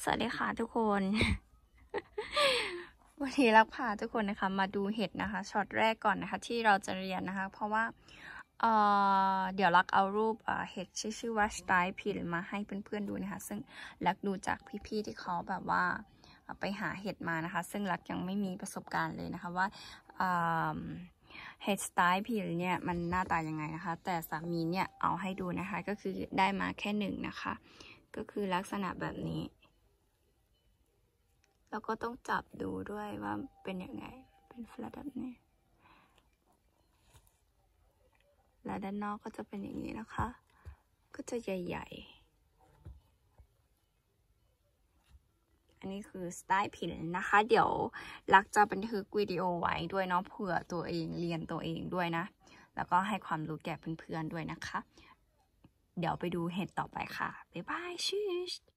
สวัสดีค่ะทุกคน วันนี้รักพาทุกคนนะคะมาดูเห็ดนะคะช็อตแรกก่อนนะคะที่เราจะเรียนนะคะเพราะว่าเดี๋ยวรักเอารูปเห็ดชื่อว่าสไตล์พิลมาให้เพื่อนๆดูนะคะซึ่งรักดูจากพี่ๆที่เขาแบบว่าไปหาเห็ดมานะคะซึ่งรักยังไม่มีประสบการณ์เลยนะคะว่าเห็ดสไตล์พิลเนี่ยมันหน้าตายังไงนะคะแต่สามีเนี่ยเอาให้ดูนะคะก็คือได้มาแค่หนึ่งนะคะก็คือลักษณะแบบนี้แล้วก็ต้องจับดูด้วยว่าเป็นยังไงเป็นแฟลตแบบนี้และด้านนอกก็จะเป็นอย่างนี้นะคะก็จะใหญ่ๆอันนี้คือสไตล์พิลนะคะเดี๋ยวรักจะบันทึกวิดีโอไว้ด้วยเนาะเผื่อตัวเองเรียนตัวเองด้วยนะแล้วก็ให้ความรู้แก่เพื่อนๆด้วยนะคะเดี๋ยวไปดูเห็ดต่อไปค่ะบ๊ายบายชีส